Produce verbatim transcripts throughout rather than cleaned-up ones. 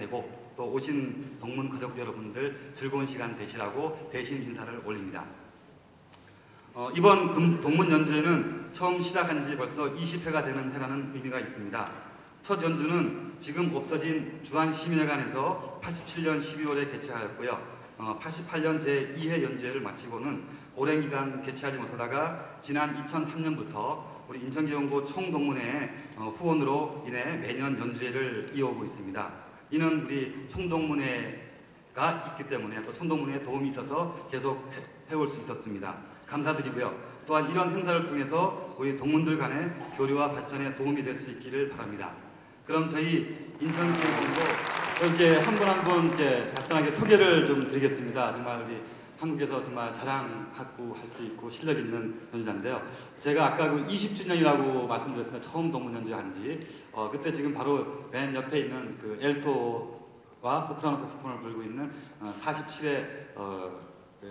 되고 또 오신 동문 가족 여러분들 즐거운 시간 되시라고 대신 인사를 올립니다. 어, 이번 금, 동문 연주회는 처음 시작한 지 벌써 이십 회가 되는 해라는 의미가 있습니다. 첫 연주는 지금 없어진 주한시민회관에서 팔십칠 년 십이월에 개최하였고요. 어, 팔십팔 년 제이 회 연주회를 마치고는 오랜 기간 개최하지 못하다가 지난 이천삼 년부터 우리 인천기원고 총동문회의 어, 후원으로 인해 매년 연주회를 이어오고 있습니다. 이는 우리 총동문회가 있기 때문에 또 총동문회에 도움이 있어서 계속 해, 해올 수 있었습니다. 감사드리고요. 또한 이런 행사를 통해서 우리 동문들 간의 교류와 발전에 도움이 될 수 있기를 바랍니다. 그럼 저희 인천기원고 이렇게 한 분 한 분 이렇게 간단하게 소개를 좀 드리겠습니다. 정말 우리 한국에서 정말 자랑하고 할 수 있고 실력 있는 연주자인데요. 제가 아까 그 이십 주년이라고 말씀드렸습니다. 처음 동문 연주한지. 어, 그때 지금 바로 맨 옆에 있는 그 엘토와 소프라노 색소폰을 불고 있는 어, 사십칠 회 어, 그,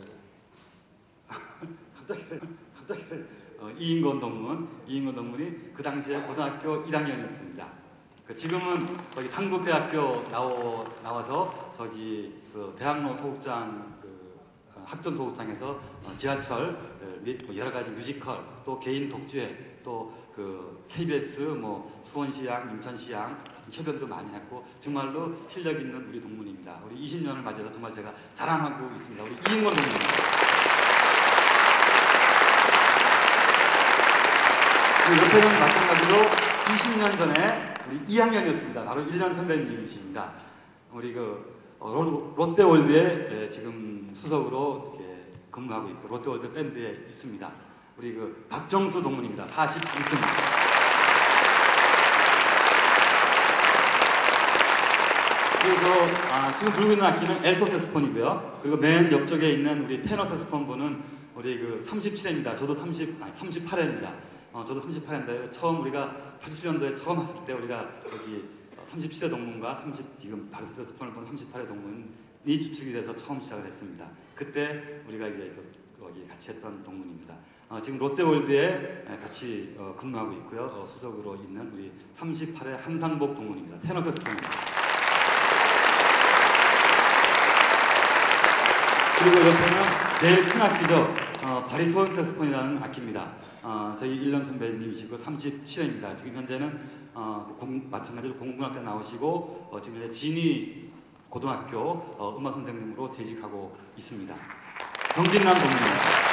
갑자기 갑자기 어, 이인권 동문, 이인권 동문이 그 당시에 고등학교 일 학년이었습니다. 그 지금은 거기 한국대학교 나오, 나와서 저기 그 대학로 소극장 그 어, 학전 소극장에서 어, 지하철 및 뭐 여러 가지 뮤지컬 또 개인 독주회 또 그 케이비에스 뭐 수원시향, 인천시향 협연도 많이 했고 정말로 실력 있는 우리 동문입니다. 우리 이십 년을 맞이해서 정말 제가 자랑하고 있습니다. 우리 이인권 동문입니다. 옆에는 마찬가지로 이십 년 전에 우리 이 학년이었습니다. 바로 일 년 선배님이십니다. 우리 그 어, 롯데월드에 지금 수석으로 이렇게 근무하고 있고 롯데월드 밴드에 있습니다. 우리 그 박정수 동문입니다. 사십일 세입니다. 그리고 아, 지금 불고 있는 악기는 엘토 색소폰이고요. 그리고 맨 옆쪽에 있는 우리 테너 색소폰 분은 우리 그 삼십칠 회입니다. 저도 삼십, 아니 삼십팔 회입니다. 어, 저도 삼십팔 회인데 처음 우리가 팔십칠 년도에 처음 왔을 때 우리가 여기 삼십칠 회 동문과 삼십 지금 바로 색소폰을 본 삼십팔 회 동문이 주축이 돼서 처음 시작을 했습니다. 그때 우리가 이제 그, 거기 같이 했던 동문입니다. 어, 지금 롯데월드에 같이 어, 근무하고 있고요. 어, 수석으로 있는 우리 삼십팔 회 한상복 동문입니다. 테너 색소폰입니다. 그리고 옆에는 제일 큰 악기죠. 어, 바리톤 색소폰이라는 악기입니다. 어, 저희 일 년 선배님이시고 삼십칠 회입니다. 지금 현재는 어, 공, 마찬가지로 공군학교 나오시고 어, 지금 진희 고등학교 어, 음악 선생님으로 재직하고 있습니다. 정진남 동문입니다.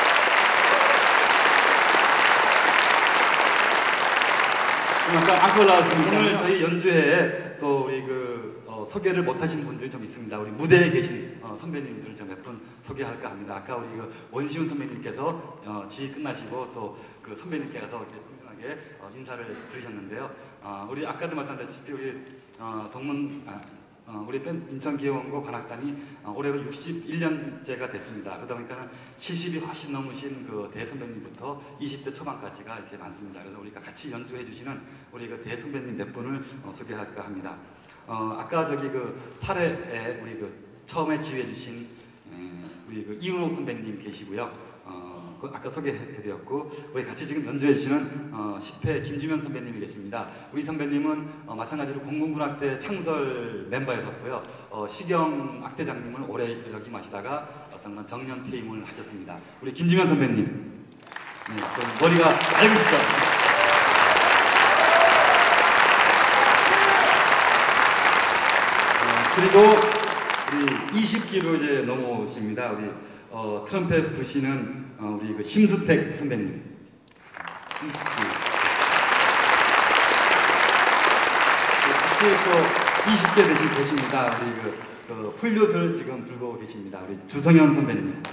아까 아까 올라왔습니다. 오늘 저희 연주회에 또 우리 그 어, 소개를 못하신 분들이 좀 있습니다. 우리 무대에 계신 어, 선배님들을 좀 몇 분 소개할까 합니다. 아까 우리 그 원시훈 선배님께서 어, 지휘 끝나시고 또 그 선배님께 가서 이렇게 분명하게 어, 인사를 드리셨는데요. 어, 우리 아까도 말씀드렸다시피 우리 어, 동문 아, 어, 우리 밴 인천기원고 관악단이 어, 올해로 육십일 년째가 됐습니다. 그러다 보니까는 칠십이 훨씬 넘으신 그 대선배님부터 이십 대 초반까지가 이렇게 많습니다. 그래서 우리가 같이 연주해 주시는 우리 그 대선배님 몇 분을 어, 소개할까 합니다. 어, 아까 저기 그 팔 회에 우리 그 처음에 지휘해 주신 우리 그 이은옥 선배님 계시고요. 어, 그 아까 소개해드렸고 우리 같이 지금 연주해 주시는 어, 십 회 김주면 선배님이 계십니다. 우리 선배님은 어, 마찬가지로 공군군악대 창설 멤버였었고요. 어, 시경 악대장님을 오래 역임하시다가 어떤 그런 정년 퇴임을 하셨습니다. 우리 김주면 선배님, 네, 좀 머리가 맑으시죠? 어, 그리고 우리 이십 기로 이제 넘어오십니다. 우리 어, 트럼펫 부시는 어, 우리 그 심수택 선배님. 같이 또 이십 개 되신 계십니다. 우리 그, 그 플룻을 지금 들고 계십니다. 우리 주성현 선배님.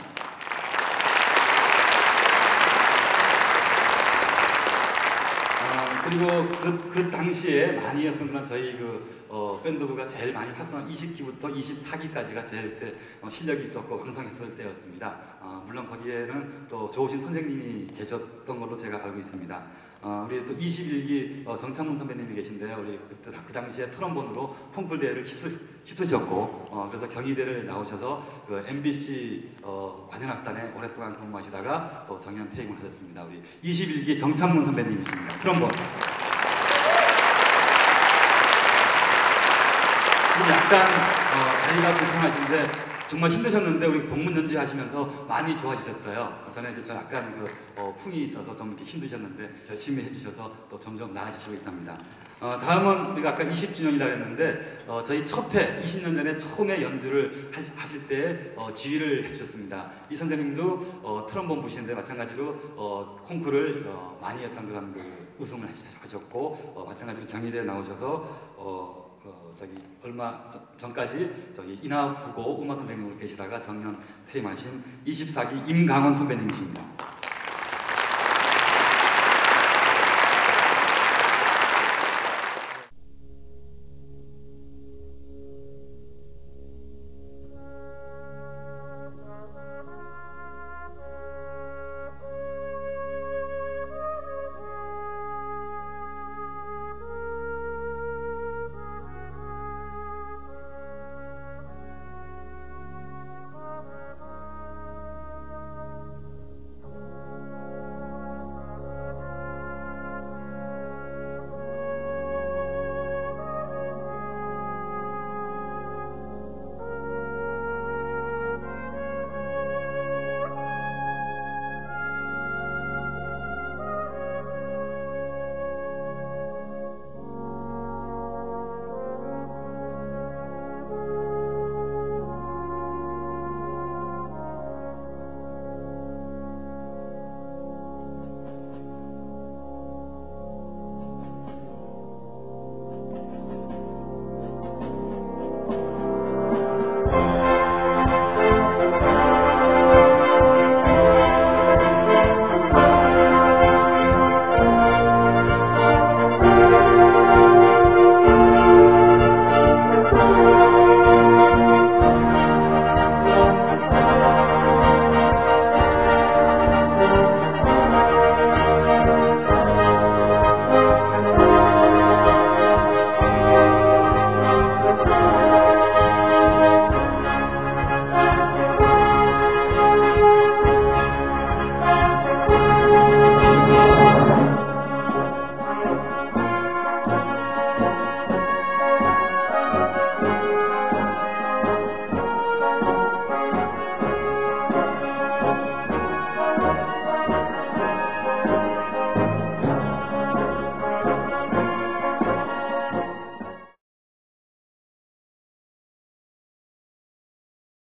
아, 그리고 그, 그 당시에 많이 어떤 그런 저희 그 어, 밴드부가 제일 많이 활성화 이십 기부터 이십사 기까지가 제일 때 어, 실력이 있었고 왕성했을 때였습니다. 어, 물론 거기에는 또 좋으신 선생님이 계셨던 걸로 제가 알고 있습니다. 어, 우리 또 이십일 기 어, 정창문 선배님이 계신데요. 우리 그, 그 당시에 트럼본으로 콩쿨 대회를 휩쓸, 휩쓰셨고 어, 그래서 경희대를 나오셔서 그 엠비씨 어, 관현악단에 오랫동안 근무하시다가 또 정년 퇴임을 하셨습니다. 우리 이십일 기 정창문 선배님이십니다. 트럼본. 지금 약간 어, 다리가 불편하신데 정말 힘드셨는데 우리 동문 연주 하시면서 많이 좋아지셨어요. 전에 저 약간 그 어, 풍이 있어서 좀 이렇게 힘드셨는데 열심히 해주셔서 또 점점 나아지시고 있답니다. 어, 다음은 우리가 아까 이십 주년이라 했는데 어, 저희 첫 해 이십 년 전에 처음에 연주를 하시, 하실 때 어, 지휘를 해주셨습니다. 이 선생님도 어, 트럼본 부시는데 마찬가지로 어, 콩쿠르를 어, 많이 했던 그런 그 우승을 하셨고 어, 마찬가지로 경희대에 나오셔서 어, 어, 저기 얼마 전, 전까지 저기 인하부고 음악 선생님으로 계시다가 정년 퇴임하신 이십사 기 임강원 선배님이십니다.